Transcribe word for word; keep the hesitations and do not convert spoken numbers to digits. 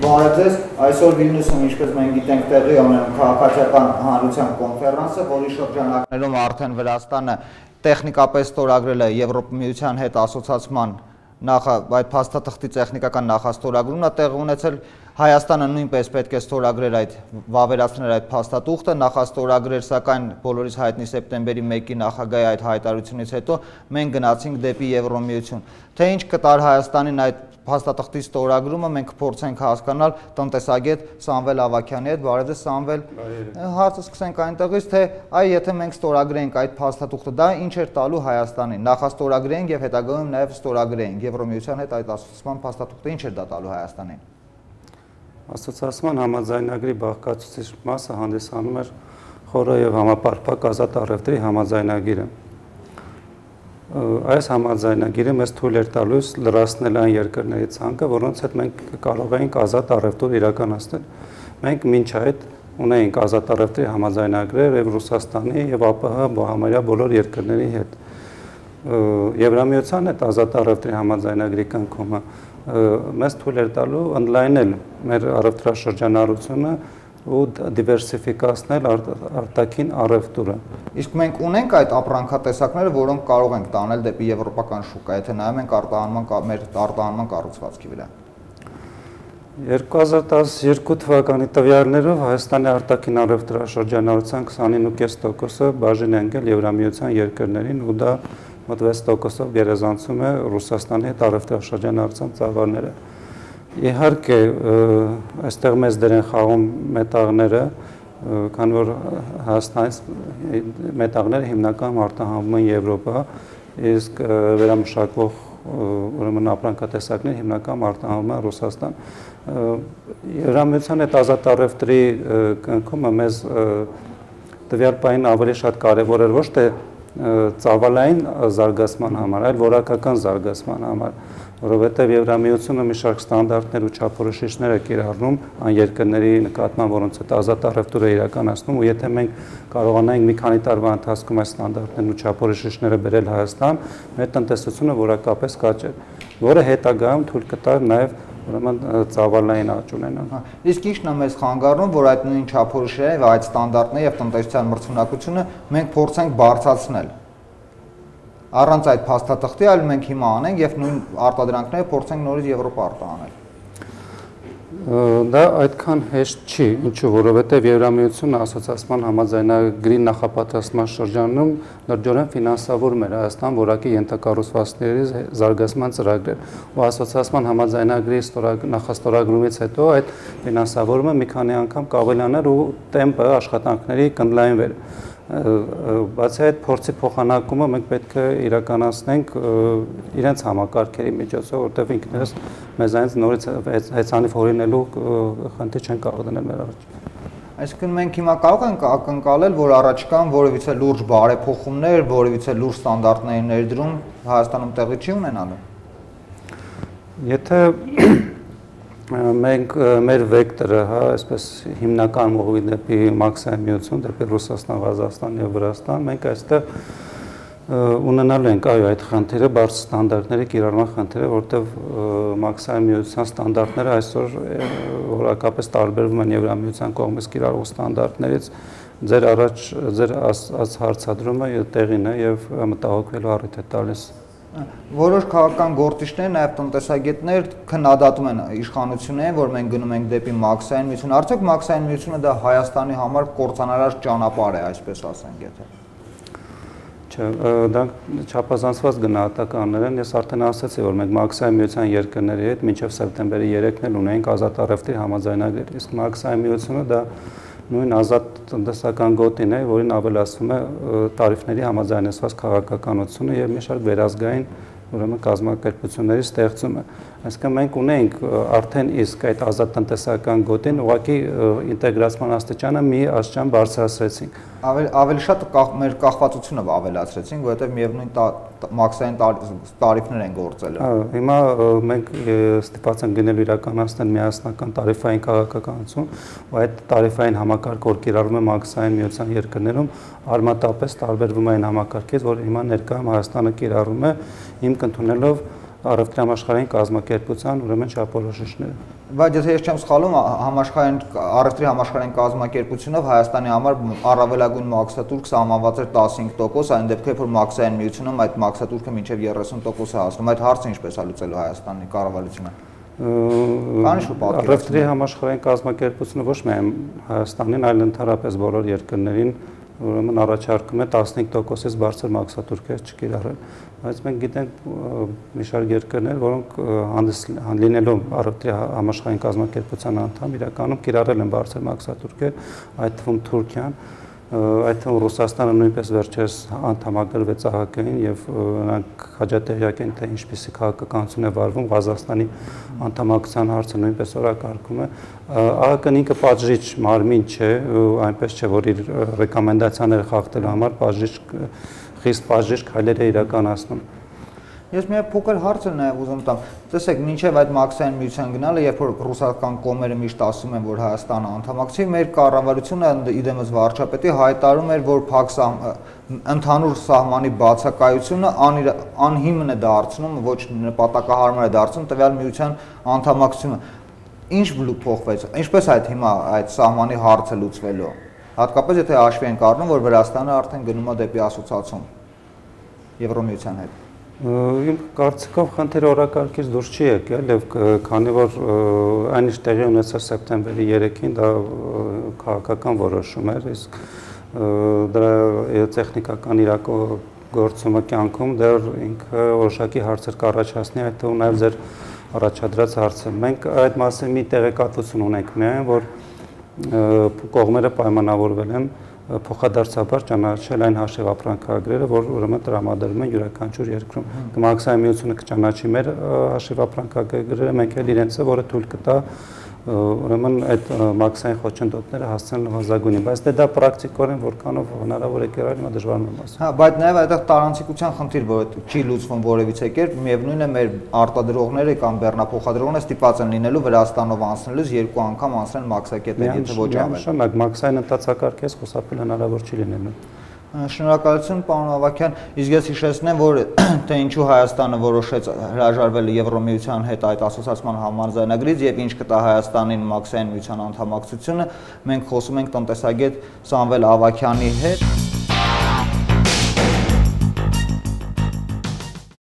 Բարև ձեզ, այսօր Վիլնյուսում, ինչպես մենք գիտենք, տեղի ունենում քաղաքացիական հանրության կոնֆերանսը, որի շրջանակներում արդեն Վրաստանը տեխնիկապես ստորագրել է Եվրոպական Միության հետ ասոցացման այդ փաստաթղթի տեխնիկական նախաստորագրումն է տեղի ունեցել, Հայաստանը նույնպես պետք է ստորագրեր այդ վավերացնել այդ փաստաթուղթը, նախաստորագրեր, սակայն բոլորիս հայտնի սեպտեմբերի մեկի նախագահի այդ հայտարարությունից հետո մենք գնացինք դեպի Եվրոմիություն։ Թե ինչ կտար Հայաստանին այդ փաստաթղթի ստորագրումը, մենք կփորձենք հասկանալ տնտեսագետ Սամվել Ավագյանի հետ, բարև ձեզ Սամվել։ Հարցը սկսենք այնտեղից, թե այ եթե մենք ստորագրենք այդ փաստաթուղթը, դա ինչ էր տալու Հայաստանին, նախաստորագրենք եւ հետագայում նաեւ ստորագրենք Եվրոմիության հետ այդ ասոցացման փաստաթուղթը ինչ էր դա տալու Հայաստանին։ Ասոցացման համաձայնագրի բաղկացուցիչ մասը հանդիսանում էր խորը եւ համապարփակ ազատ առևտրի համաձայնագիրը։ Այս համաձայնագիրը մեզ թույլ էր տալուց լրացնել այն երկրների ցանկը, որոնց հետ մենք կարող էինք ազատ առևտուր իրականացնել։ Մենք մինչ այդ ունեինք ազատ առևտրի համաձայնագրեր եւ Ռուսաստանի եւ ԱՊՀ համարյա բոլոր երկրների հետ։ Եվրամիության հետ ազատ առևտրի համաձայնագրի կնքումը մեզ թույլ էր տալու ընդլայնել մեր առևտրաշրջանառությունը ու դիվերսիֆիկացնել արտաքին առևտուրը։ Իսկ մենք ունենք այդ ապրանքատեսակները, որոնք կարող ենք տանել դեպի եվրոպական շուկա, եթե նայում ենք արտահանման մեր արտահանման կառուցվածքի վրա։ երկու հազար տասնյոթ թվականի տվյալներով Հայաստանի արտաքին առևտրաշրջանառության քսանինը կես տոկոսը բաժին է ընկել Եվրամիության երկրներին ու դա մոտ վեց տոկոսով գերազանցում է Ռուսաստանի հետ առևտրաշրջանառության ծավալները։ Իհարկե, այստեղ մեծ դեր են խաղում մետաղները, քանի որ Հայաստանից մետաղները հիմնական արտահանվում են Եվրոպա, իսկ վերամշակվող ուրեմն ապրանքատեսակներ հիմնական արտահանվում են Ռուսաստան։ Եվրամիության հետ ազատ առևտրի կնքումը մեզ տվյալ պահին ավելի շատ կարևոր էր ոչ թե ծավալային զարգացման համար, այլ որակական զարգացման համար, որովհետև Եվրամիությունը մի շարք ստանդարտներ ու չափորոշիչներ է կիրառում այն երկրների նկատմամբ, որոնց հետ ազատ առևտուր է իրականացնում, ու եթե մենք կարողանայինք մի քանի տարվա ընթացքում այս ստանդարտներն ու չափորոշիչները բերել Հայաստան, մեր տնտեսությունը որակապես կաճեր, որը հետագայում թույլ կտար նաև ուրեմն ծավալային աճ ունենան։ Իսկ ի՞նչն է մեզ խանգարում, որ այդ նույն չափորոշիչները եւ այդ ստանդարտները եւ տնտեսության մրցունակությունը մենք փորձենք բարձրացնել։ Առանց այդ փաստաթղթի, այլ մենք հիմա անենք եւ նույն արտադրանքները փորձենք նորից Եվրոպա արտահանել։ Դա այդքան հեշտ չի, ինչու, որովհետև Եվրամիությունը ասոցացման համաձայնագրի նախապատրաստման շրջանում լրջորեն ֆինանսավորում էր Հայաստան որակի ենթակառուցվածքների զարգացման ծրագրեր, ու ասոցացման համաձայնագրի նախաստորագրումից հետո այդ ֆինանսավորումը մի քանի անգամ կավելաներ ու տեմպը աշխատանքների կընդլայնվեր։ Բացի այդ փորձի փոխանակումը մենք պետք է իրականացնենք իրենց համակարգերի միջոցով, որտեղ ինքներս մեզանից նորից հեծանիվ հորինելու խնդիր չեն կարող դնել մեր առաջ։ Այսինքն մենք հիմա կարող ենք ակնկալել, որ առաջկան որևիցե լուրջ բարեփոխումներ, որևիցե լուրջ ստանդարտների ներդրում Հայաստանում տեղի չի ունենալու։ Եթե մենք մեր վեկտորը, հա, այսպես հիմնական մողվի դեպի մաքսիմայություն, դեպի Ռուսաստան, Ղազախստան եւ Վրաստան, մենք այստեղ ունենալու ենք այո այդ խնդիրը, բարձր ստանդարտների կիրառման խնդիրը, որտեղ մաքսիմայության ստանդարտները այսօր որակապես տարբերվում են Եվրամիության կողմից կիրառվող ստանդարտներից, ձեր առաջ ձեր հարցադրումը տեղին է եւ մտահոգվելու առիթ է տալիս։ Որոշ քաղաքական գործիչներ, նաև տնտեսագետներ քննադատում են իշխանություններին, որ մենք գնում ենք դեպի մաքսիմայություն, արդյոք մաքսիմայությունը դա Հայաստանի համար կործանարար ճանապարհ է, այսպես ասենք, եթե։ Չէ, դա չափազանցված գնահատականներ են, ես արդեն ասացի, որ մենք մաքսիմայության երկրների հետ մինչև սեպտեմբերի երեքն էլ ունենք ազատ առևտրի համաձայնագրեր, իսկ մաքսիմայությունը դա նույն ազատ տնտեսական գոտին է, որին ավելացվում է տարիֆների համաձայնեցված քաղաքականությունը եւ մի շարք վերազգային ուրեմն կազմակերպությունների ստեղծումը։ Այսինքն մենք ունենք արդեն իսկ այդ ազատ տնտեսական գոտին ուղղակի ինտեգրացման աստիճանը մի աստիճան բարձրացրեցինք։ Ավելի ավելի շատ մեր կախվածությունը ավելացրեցինք, որովհետև միևնույն մաքսային տարիֆներ են գործել։ Հիմա մենք ստիպված ենք գնելու իրականացնել միասնական տարիֆային քաղաքականություն, ու այդ տարիֆային համակարգը, որ կիրառվում է մաքսային միության երկրներում, արմատապես տարբերվում է այն համակարգից, որ հիմա ներկայում Հայաստանը կիրառում է, հիմք ընդունելով առևտրի համաշխարհային կազմակերպության ուրեմն չափորոշիչները։ Բայց եթե ես չեմ սխալվում, համաշխարհային առևտրի համաշխարհային կազմակերպությունով Հայաստանի համար առավելագույն մաքսատուրք սահմանված էր տասնհինգ տոկոս, այն դեպքում որ մաքսային միությունում այդ մաքսատուրքը մինչև երեսուն տոկոս է հասնում, այդ հարցը ինչպես է լուծելու Հայաստանի կառավարությունը։ Առևտրի համաշխարհային կազմակերպությունը ոչ միայն Հայաստանին, այլ ընդհանրապես բոլոր երկրներին ուրեմն առաջարկում է տասնհինգ տոկոսից բարձր մաքսատուրքեր չկիրառել, բայց մենք գիտենք մի շարք երկրներ, որոնք լինելով առևտրի համաշխարհային կազմակերպության անդամ, իրականում կիրառել են բարձր մաքսատուրքեր, այդ թվում Թուրքիան, այդ թվում Ռուսաստանը նույնպես վերջերս անդամագրվեց ԱՀԿ-ին եւ նրանք հաջատեղյակ են, թե ինչպիսի քաղաքականություն է վարվում, Ղազախստանի անդամակցության հարցը նույնպես օրակարգում է։ ԱՀԿ-ն ինքը պատժիչ մարմին չէ, այնպես չէ, որ իր ռեկոմենդացիաները խախտելու համար պատժիչ խիստ պատժիչ քայլեր է իրականացնում։ Ես մի փոքր հարց եմ նաև ուզում տամ։ Տեսեք, մինչև այդ մաքսային միության գնալը, երբ որ ռուսական կողմերը միշտ ասում են, որ Հայաստանը անդամակցի, մեր կառավարությունը իդեմս վարչապետի հայտարարում էր, որ փակ ընդհանուր սահմանի բացակայությունը անհիմն է դարձնում, ոչ նպատակահարմար է դարձնում տվյալ միության անդամակցությունը։ Ինչ փոխվեց։ Ինչպես այդ հիմա այդ սահմանի հարցը լուծվելու։ Հատկապես եթե հաշվի ենք առնում, որ Վրաստանը արդեն գնում է դեպի ասոցացում Եվրոմիության հետ։ Իմ կարծիքով խնդիրը օրակարգից դուրս չի եկել եւ քանի որ այն ինչ տեղի ունեցավ սեպտեմբերի երեքին, դա քաղաքական որոշում էր, իսկ դրա տեխնիկական իրագործումը կյանքում դեռ ինքը որոշակի հարցեր կառաջացնի, այդ թվում նաեւ ձեր առաջադրած հարցը։ Մենք այդ մասին մի տեղեկատվություն ունենք միայն, որ կողմերը պայմանավորվել են փոխադարձաբար ճանաչել այն հաշիվ ապրանքագրերը, որ ուրեմն տրամադրվում են յուրաքանչյուր երկրում։ Մաքսային միությունը կճանաչի մեր հաշիվ ապրանքագրերը, մենք էլ իրենցը, որը թույլ կտա ուրեմն այդ մաքսային խոչընդոտները հասցնել նվազագույնի, բայց դե դա պրակտիկորեն որքանով հնարավոր է կերել, հիմա դժվար եմ ասում։ Հա, բայց նաև այդտեղ տարանցիկության խնդիր, որ չի լուծվում որևիցե կերպ, միևնույն է մեր արտադրողները կամ բեռնափոխադրողները ստիպված են լինելու Վրաստանով անցնելուց երկու անգամ անցնել մաքսակետներ, եթե ոչ ավել։ Նշանակ մաքսային ընթացակարգից խուսափել հնարավոր չի լինելու։ Շնորհակալություն, պարոն Ավագյան, իսկ ես հիշեցնեմ, որ թե ինչու Հայաստանը որոշեց հրաժարվել Եվրոմիության հետ այդ ասոցացման համաձայնագրից եւ ինչ կտա Հայաստանին մաքսային միության անդամակցությունը, մենք խոսում ենք տնտեսագետ Սամվել Ավագյանի հետ։